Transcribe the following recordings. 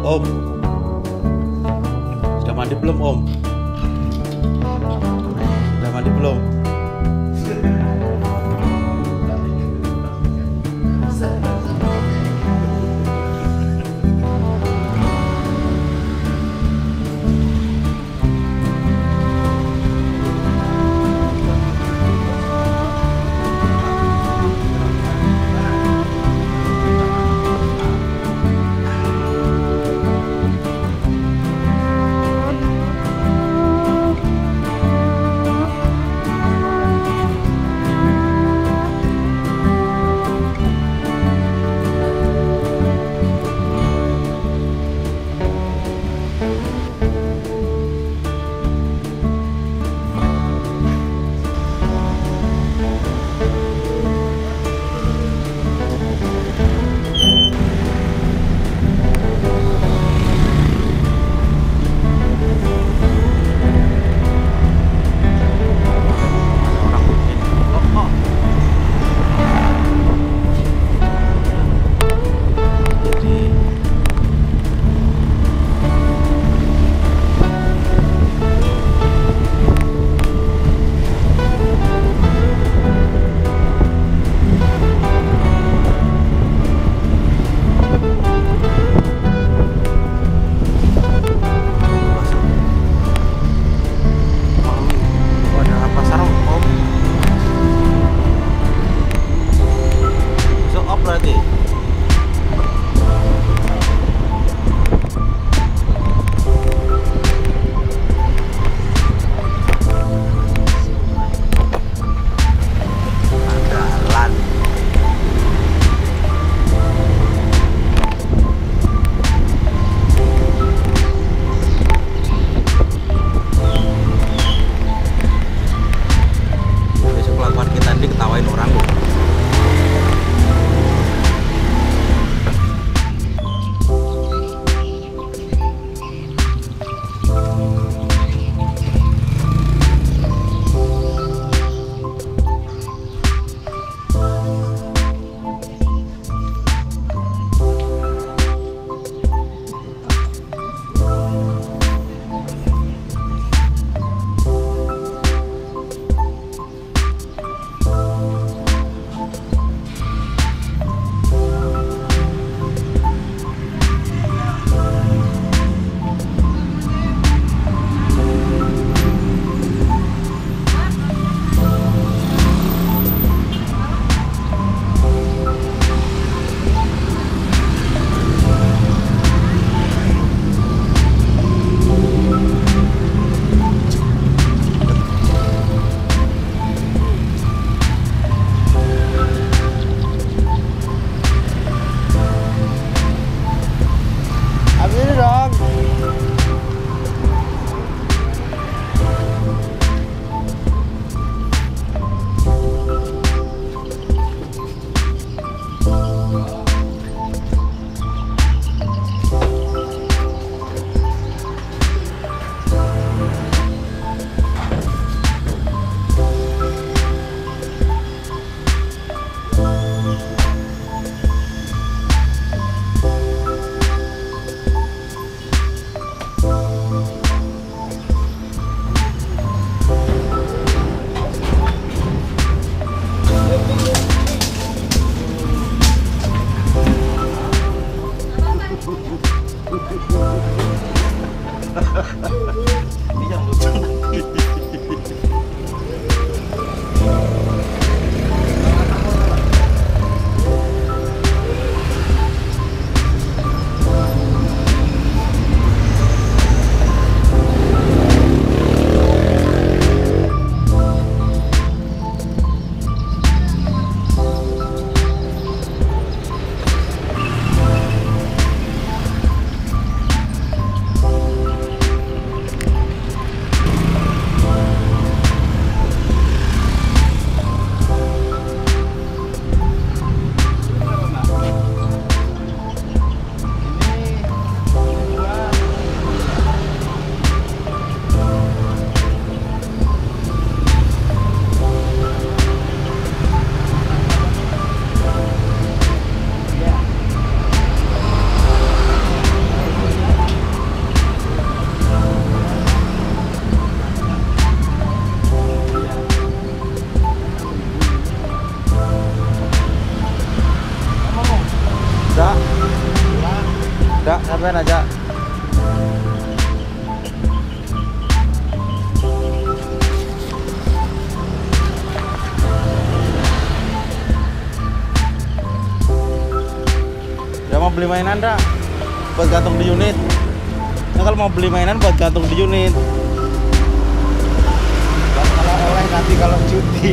Om, sudah mandi belum Om? Sudah mandi belum? Diketawain orang loh. Ini yang lucu. ngapain aja. Ya mau beli mainan dah buat gantung di unit. Nah, kalau mau beli mainan buat gantung di unit. Kalau oleh nanti kalau cuti.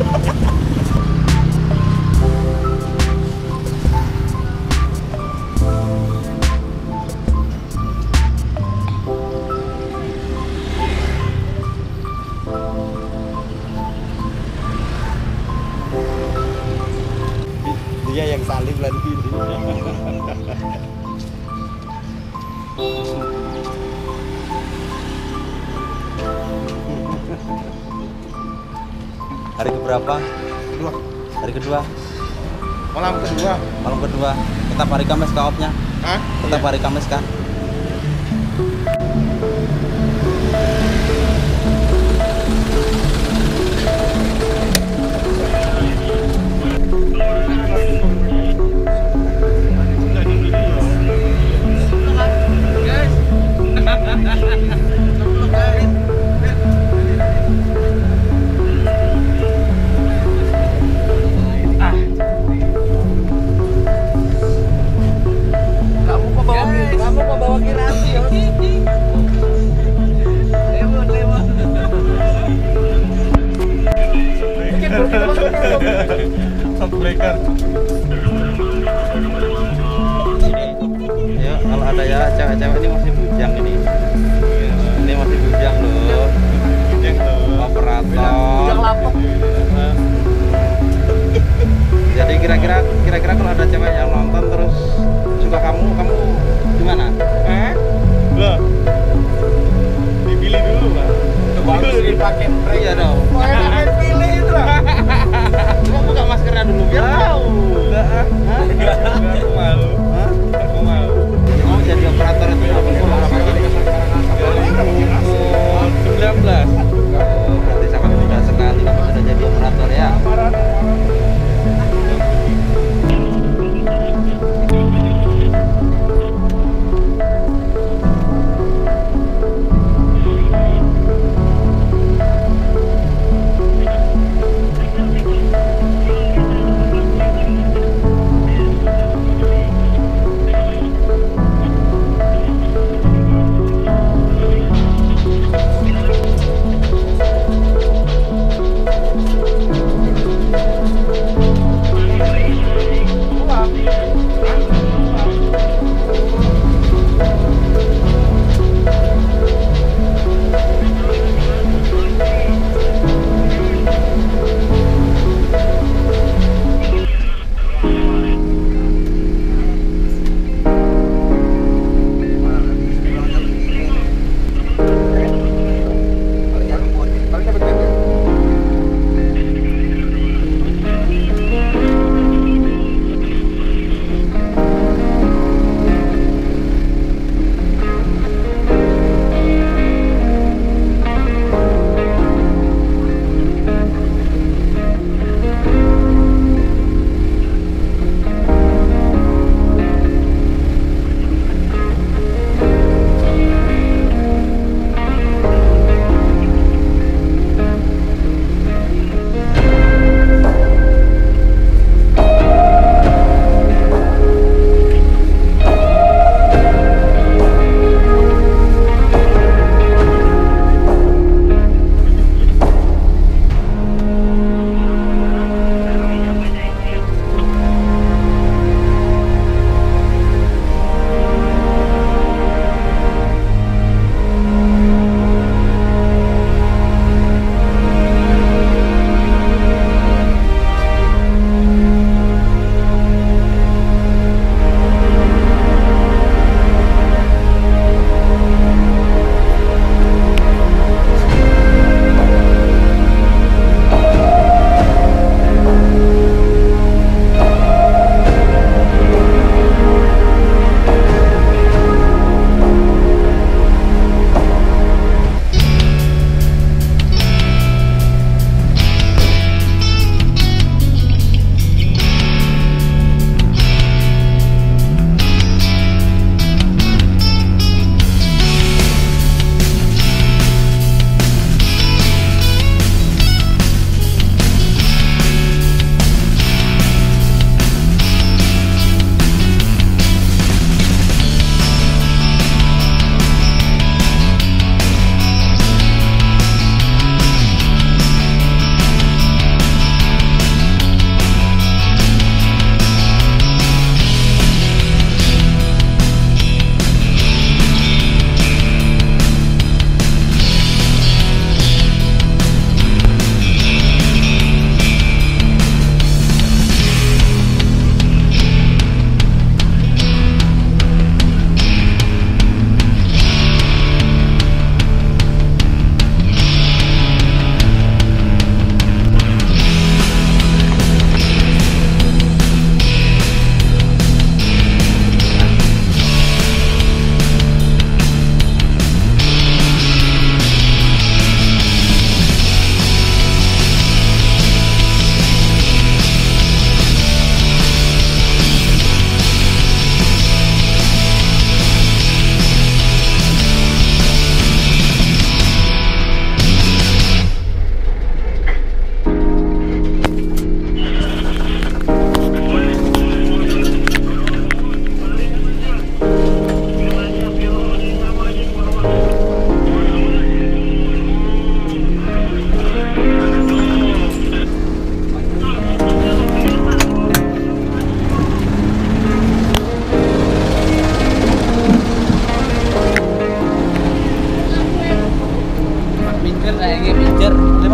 Dia yang salib lagi. Hari keberapa? Kedua. Hari kedua. Malam kedua. Malam kedua. Tetap hari Kamis kah off-nya? Hah? Tetap Iya. hari Kamis kah? Kamu mau bawa kirasi ya? Lewat. Sampaikan. Ya kalau ada ya cewek-cewek ini masih bujang ini. Ini masih bujang loh. Operator. lapok. Jadi kira-kira kalau ada cewek yang nonton terus suka kamu gimana? Loh. Dipilih dulu, Pak. Bagus dipakai spray. Iya dong. Main pilih itu lah. Coba buka maskernya dulu biar tahu. Enggak, aku malu. Hah? Aku malu. Mau jadi operator itu apa sih? 2019. Oh, berarti sangat muda sekali kamu sudah jadi operator ya.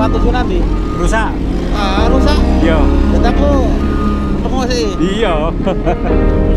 200 yun nanti. Rusak. Ah, rusak. Iya. Kita aku ketemu sih. Iya.